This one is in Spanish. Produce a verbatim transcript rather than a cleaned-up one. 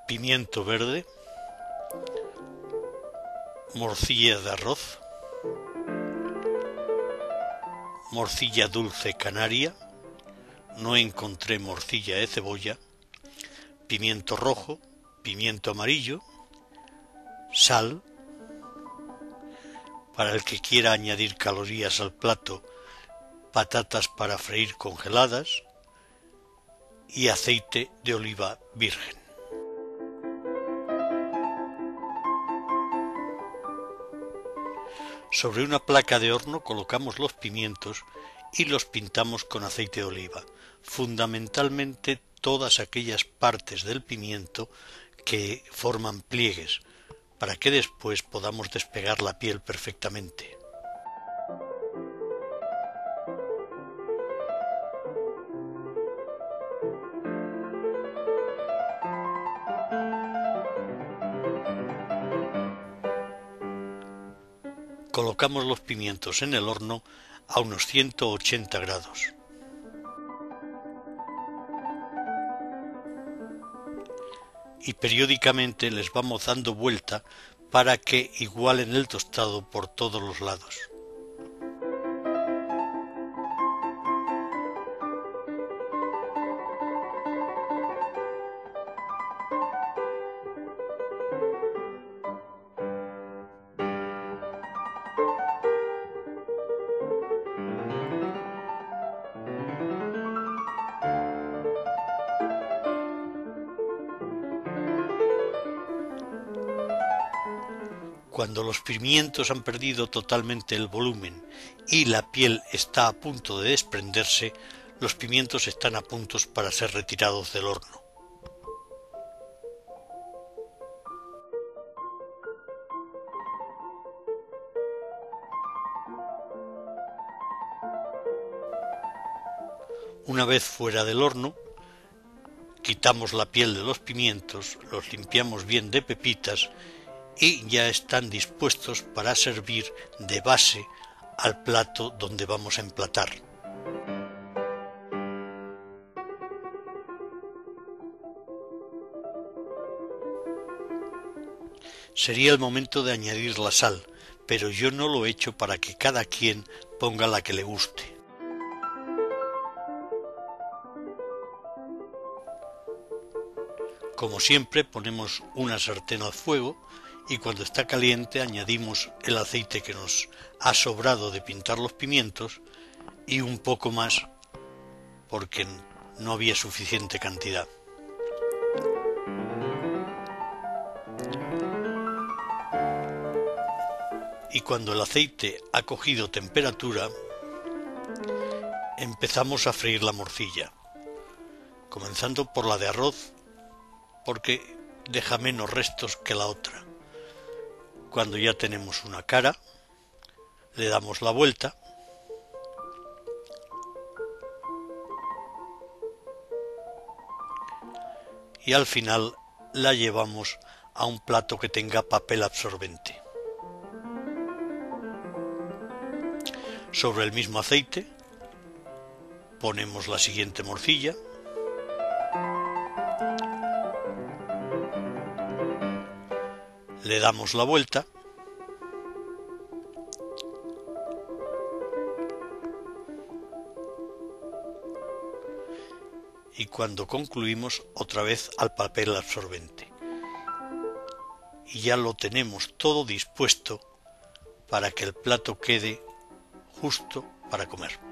pimiento verde, morcilla de arroz, morcilla dulce canaria, no encontré morcilla de cebolla, pimiento rojo, pimiento amarillo, sal, para el que quiera añadir calorías al plato, patatas para freír congeladas y aceite de oliva virgen. Sobre una placa de horno colocamos los pimientos y los pintamos con aceite de oliva, fundamentalmente todas aquellas partes del pimiento que forman pliegues, para que después podamos despegar la piel perfectamente. Colocamos los pimientos en el horno a unos ciento ochenta grados. Y periódicamente les vamos dando vuelta para que igualen el tostado por todos los lados. Cuando los pimientos han perdido totalmente el volumen y la piel está a punto de desprenderse, los pimientos están a punto para ser retirados del horno. Una vez fuera del horno, quitamos la piel de los pimientos, los limpiamos bien de pepitas y ya están dispuestos para servir de base al plato donde vamos a emplatar. Sería el momento de añadir la sal, pero yo no lo he hecho para que cada quien ponga la que le guste. Como siempre, ponemos una sartén al fuego y cuando está caliente añadimos el aceite que nos ha sobrado de pintar los pimientos y un poco más porque no había suficiente cantidad. Y cuando el aceite ha cogido temperatura, empezamos a freír la morcilla, comenzando por la de arroz porque deja menos restos que la otra. Cuando ya tenemos una cara, le damos la vuelta y al final la llevamos a un plato que tenga papel absorbente. Sobre el mismo aceite ponemos la siguiente morcilla, le damos la vuelta y cuando concluimos otra vez al papel absorbente. Y ya lo tenemos todo dispuesto para que el plato quede justo para comer.